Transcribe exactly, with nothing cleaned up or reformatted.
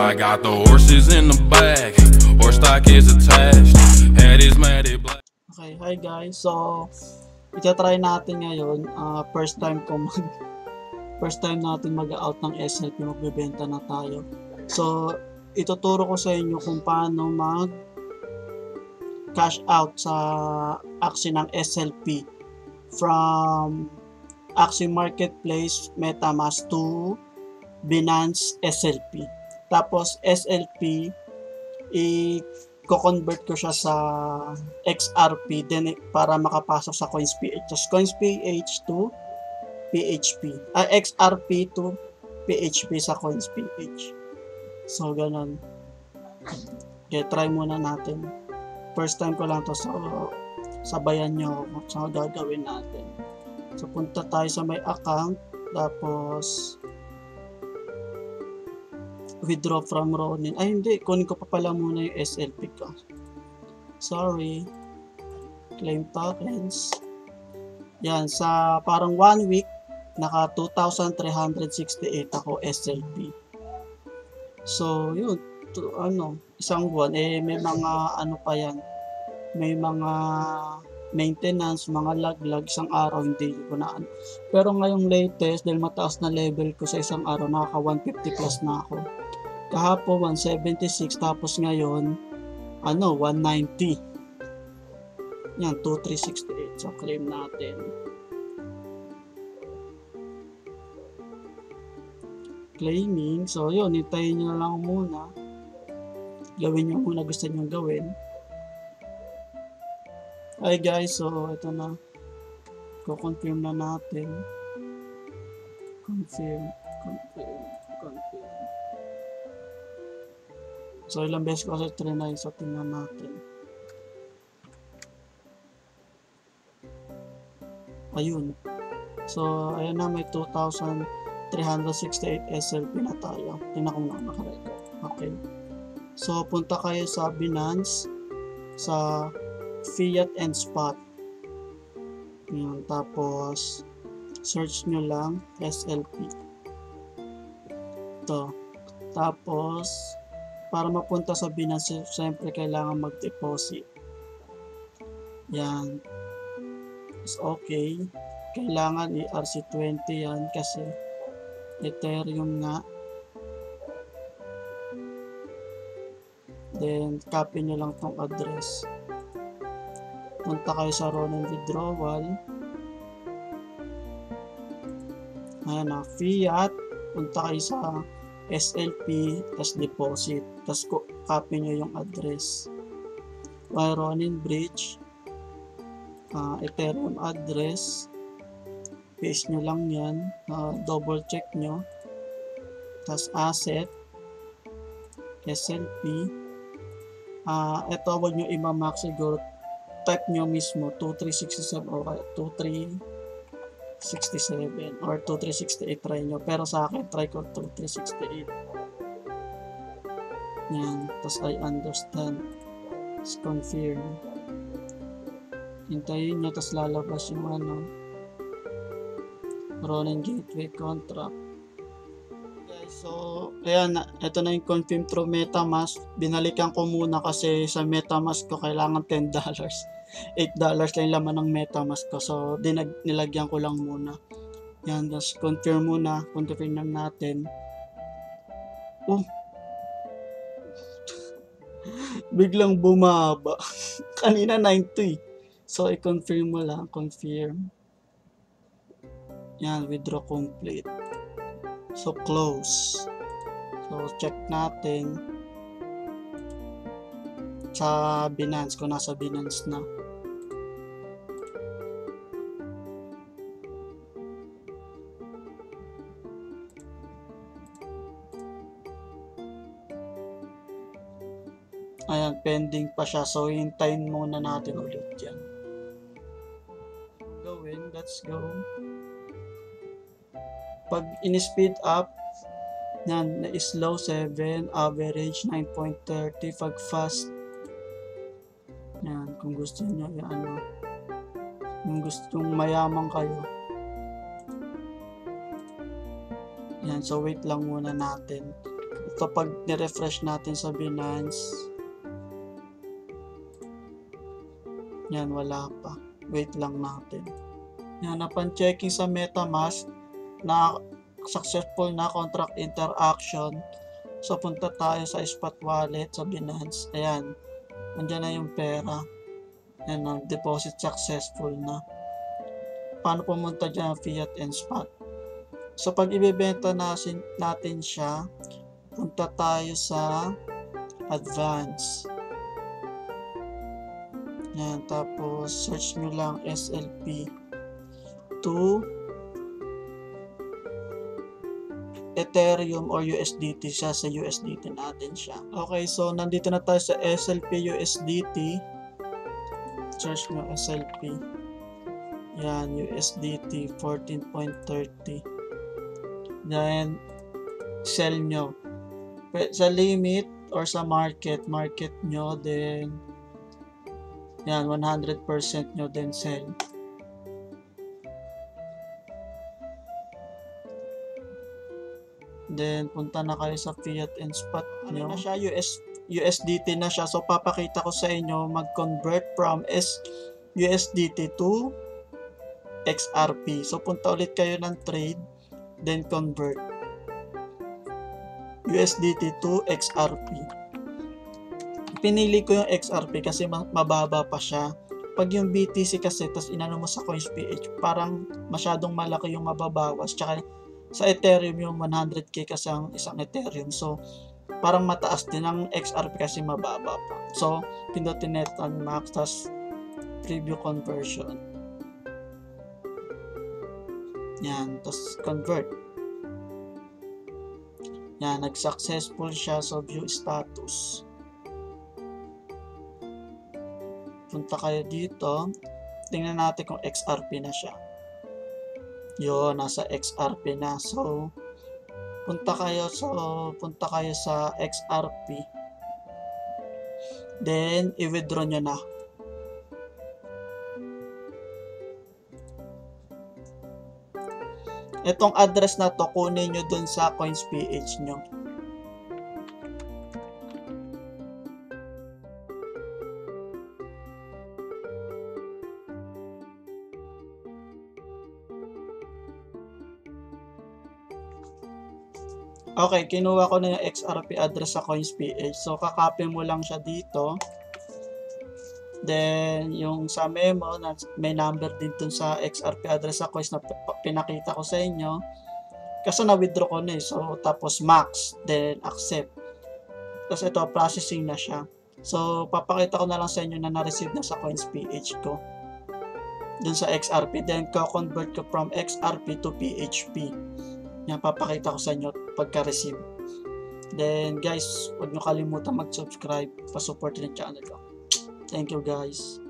I got the horses in the back, horse stock is attached, head is matted black. Okay, hi guys. So, ita-try natin ngayon, uh, first time ko mag first time natin mag-out ng S L P, magbebenta na tayo. So, ituturo ko sa inyo kung paano mag cash out sa Axie ng S L P from Axie Marketplace MetaMask to Binance S L P. Tapos S L P i-convert ko siya sa X R P then para makapasok sa CoinsPH. Tapos CoinsPH to P H P. Ah, X R P to P H P sa CoinsPH. So ganun. Okay, try muna natin. First time ko lang to, so sabayan nyo kung saan gagawin natin. So punta tayo sa my account, tapos withdraw from Ronin. Ay hindi, kunin ko pa pala muna yung S L P ko. Sorry. Claim tokens. Yan, sa parang one week, naka two thousand three hundred sixty-eight ako S L P. So yun, to, ano, isang buwan, eh may mga ano pa yan, may mga maintenance, mga laglag, isang araw hindi ko na ano. Pero ngayong latest, dahil mataas na level ko sa isang araw, nakaka one fifty plus na ako. Kahapon one seventy-six, tapos ngayon ano, one ninety. Yan, two three sixty-eight. So claim natin. Claiming. So yun, hintayin nyo na lang muna. Gawin nyo muna gusto nyo gawin. Hi guys, so ito na. Ko-confirm na natin. Confirm, confirm, confirm. So ilang beses ko kasi trinay, so tingnan natin. Ayun. So ayun na, may two thousand three hundred sixty-eight S L P na tayo. Tingnan ko na nakarecord. Okay. So punta kayo sa Binance, sa Fiat and Spot. Yan, tapos search nyo lang S L P. Ito. Tapos para mapunta sa Binance, siyempre kailangan mag-deposit. Yan. Is okay. Kailangan E R C twenty yan kasi Ethereum nga. Then copy nyo lang tong address. Punta kayo sa Ronin withdrawal. Ayan na, Fiat. Punta kayo sa S L P, tas deposit. Tas copy nyo yung address. While Ronin bridge, uh, Ethereum address. Paste nyo lang yan. Uh, double check nyo. Tas asset. S L P. Uh, ito, huwag nyo i-max siguro. Type nyo mismo two three six seven o kaya two three six seven or two three six eight, try nyo. Pero sa akin, try ko two three six eight. Yan. Tapos I understand. Tapos confirm. Hintayin nyo, tapos lalabas yung ano, Ronin Gateway Contract. Okay, so, ayan, ito na yung confirm through MetaMask. Binalikan ko muna kasi sa MetaMask ko kailangan ten dollars. eight dollars lang laman ng MetaMask ko. So, dinag nilagyan ko lang muna. Yan, just confirm muna. Confirm lang natin. Oh! Biglang bumaba. Kanina ninety. So, i-confirm mo lang. Confirm. Yan, withdraw complete. So, close. So, check natin sa Binance, kung nasa Binance na. Ayan, pending pa siya. So, hintayin muna natin ulit yan. Gawin, let's go. Pag in-speed up, yan, na-slow seven, average nine point three, pag fast, yan, kung gusto nyo, yan, ano, kung gusto mayaman kayo. Yan, so wait lang muna natin. ito pag nirefresh natin sa Binance. Yan, wala pa. Wait lang natin. Yan, napan checking sa MetaMask na successful na contract interaction. So, punta tayo sa spot wallet sa Binance. Ayan, nandiyan na yung pera. Ayan, deposit successful na. Paano pumunta dyan fiat and spot? So, pag ibebenta natin, natin siya, punta tayo sa advance. Yan, tapos search nyo lang S L P to Ethereum or U S D T siya, sa U S D T natin siya. Okay, so nandito na tayo sa S L P U S D T. Search nyo S L P. Yan, U S D T fourteen point thirty. Then, sell nyo. Sa limit or sa market, market nyo, then, yan, one hundred percent nyo, then sell. Then, punta na kayo sa fiat and spot nyo. Ano na siya? U S, U S D T na siya. So, papakita ko sa inyo mag-convert from S, U S D T to X R P. So, punta ulit kayo ng trade, then convert. U S D T to X R P. Pinili ko yung X R P kasi mababa pa siya. Pag yung B T C kasi, tas inano mo sa CoinsPH, parang masyadong malaki yung mababawas. Tsaka, sa Ethereum yung one hundred K kasi ang isang Ethereum. So, parang mataas din ang X R P kasi mababa pa. So, pindutin net on max, tas preview conversion. Yan, tas convert. Yan, nag-successful siya. So, view status. Punta kayo dito. Tingnan natin kung X R P na siya. Yun, nasa X R P na. So, punta kayo, so, punta kayo sa X R P. Then, i-withdraw nyo na. Itong address na to, kunin nyo dun sa CoinsPH nyo. Okay, kinuha ko na yung X R P address sa CoinsPH. So, kakopy mo lang siya dito. Then, yung sa memo, may number din dun sa X R P address sa Coins na pinakita ko sa inyo. Kasi na-withdraw ko na eh. So, tapos max, then accept. Tapos ito, processing na siya. So, papakita ko na lang sa inyo na na-receive na sa CoinsPH ko. Dun sa X R P. Then, ko-convert ko from X R P to P H P. Yan, papakita ko sa inyo pagka-receive. Then, guys, huwag nyo kalimutan mag-subscribe, pa-support din yung channel ko. Thank you, guys.